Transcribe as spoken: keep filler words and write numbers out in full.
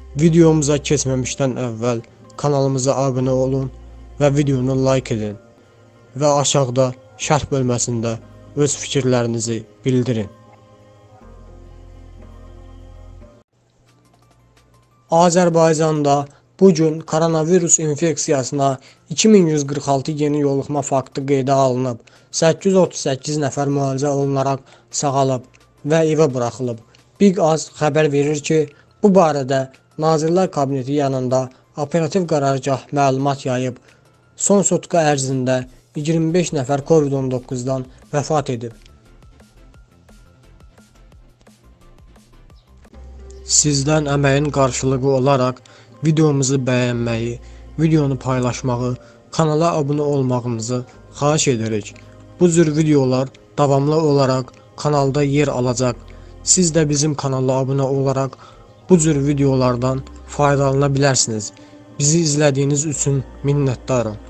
Videomuza keçməmişdən əvvəl kanalımıza abunə olun və videonu like edin və aşağıda şərh bölməsində öz fikirlərinizi bildirin. Azərbaycanda bugün koronavirus infeksiyasına iki min yüz qırx altı yeni yoluxma faktı qeydə alınıb. səkkiz yüz otuz səkkiz nəfər müalicə olunaraq sağalıb və evə buraxılıb. Big Az xəbər verir ki, bu barədə Nazirlər Kabineti yanında operativ qərargah məlumat yayıb. Son sutka ərzində iyirmi beş nəfər Covid on doqquzdan vəfat edib. Sizdən əməyin qarşılığı olaraq videomuzu bəyənməyi, videonu paylaşmağı, kanala abunə olmağınızı xahiş edirik. Bu cür videolar davamlı olaraq kanalda yer alacaq. Siz də bizim kanala abunə olaraq bu cür videolardan faydalana bilərsiniz. Bizi izlədiyiniz üçün minnətdarım.